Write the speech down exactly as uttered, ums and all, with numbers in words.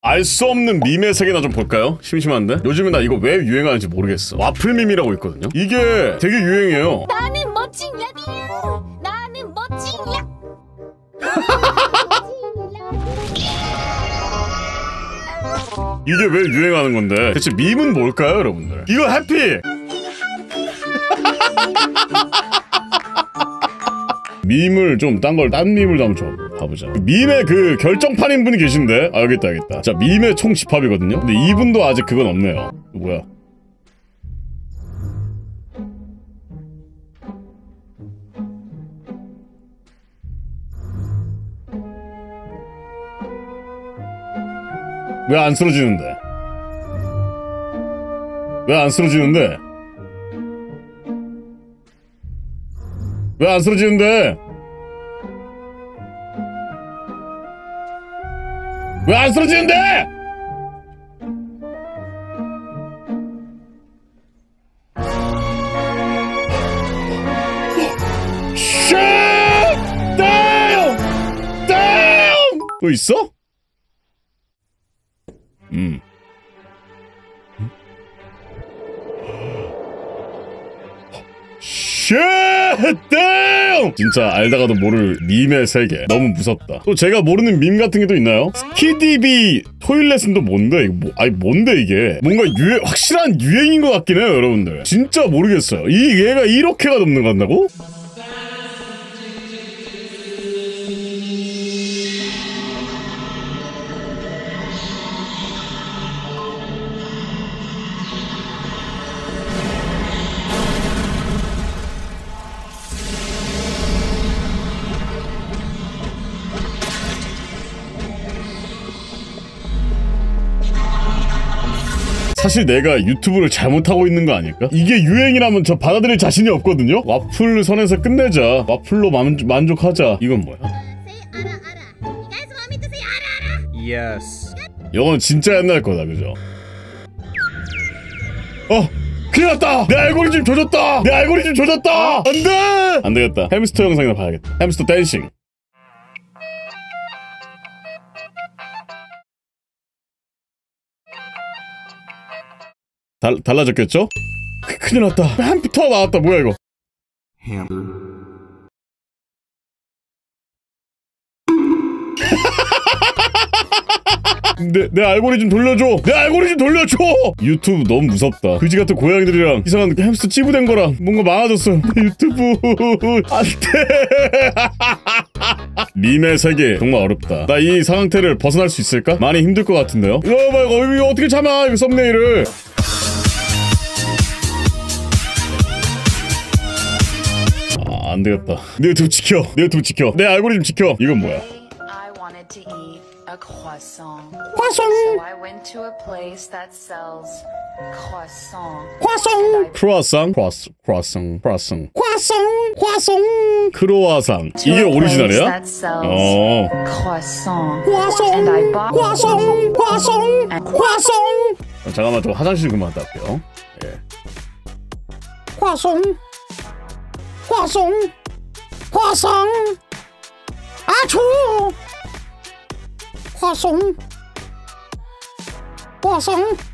알 수 없는 밈의 세계나 좀 볼까요? 심심한데? 요즘에 나 이거 왜 유행하는지 모르겠어. 와플 밈이라고 있거든요? 이게 되게 유행해요. 나는 멋진 야비야. 나는 멋진 야. 이게 왜 유행하는 건데? 대체 밈은 뭘까요, 여러분들? 이거 해피! 밈을 좀 딴 걸 딴 밈을 한번 좀 봐보자. 밈의 그 결정판인 분이 계신데? 아, 여기 있다, 여기 있다. 자, 밈의 총 집합이거든요? 근데 이분도 아직 그건 없네요. 뭐야? 왜 안 쓰러지는데? 왜 안 쓰러지는데? 왜 안 쓰러지는데? 왜 안 쓰러지는데? 쉣! damn! damn! 또 있어? 음. 쉣! damn! 진짜 알다가도 모를 밈의 세계. 너무 무섭다. 또 제가 모르는 밈 같은 게 또 있나요? 스키디비 토일렛은 또 뭔데? 이거 뭐, 아니 뭔데 이게? 뭔가 유행, 확실한 유행인 것 같긴 해요, 여러분들. 진짜 모르겠어요. 이 얘가 이렇게가 넘는 거 같다고? 사실 내가 유튜브를 잘못하고 있는 거 아닐까? 이게 유행이라면 저 받아들일 자신이 없거든요? 와플 선에서 끝내자. 와플로 만, 만족하자. 이건 뭐야? Yes. 이건 진짜 옛날 거다, 그죠? 어! 큰일 났다! 내 알고리즘 조졌다! 내 알고리즘 조졌다! 안 돼! 안 되겠다. 햄스터 영상이나 봐야겠다. 햄스터 댄싱. 달, 달라졌겠죠? 큰일 났다. 햄스터 나왔다. 뭐야 이거? 내, 내 알고리즘 돌려줘! 내 알고리즘 돌려줘! 유튜브 너무 무섭다. 그지 같은 고양이들이랑 이상한 햄스터 찌부된 거랑 뭔가 많아졌어. 유튜브 안돼. 밈의 세계 정말 어렵다. 나 이 상태를 벗어날 수 있을까? 많이 힘들 것 같은데요? 이거 봐, 이거, 이거 어떻게 참아? 이거 썸네일을. 아, 안 되겠다. 내 유튜브 지켜. 내 유튜브 지켜. 내 알고리즘 지켜. 이건 뭐야? A croissant. croissant. So I went to a place that sells croissant. croissant. croissant. croissant. croissant. croissant. croissant. croissant. 크로와상. 이게 오리지널이야? 어. croissant. croissant. And I bought croissant. croissant. croissant. 어, 잠깐만 저 화장실 그만 갔다 올게요. 예. croissant. croissant. croissant. 아초. croissant. croissant.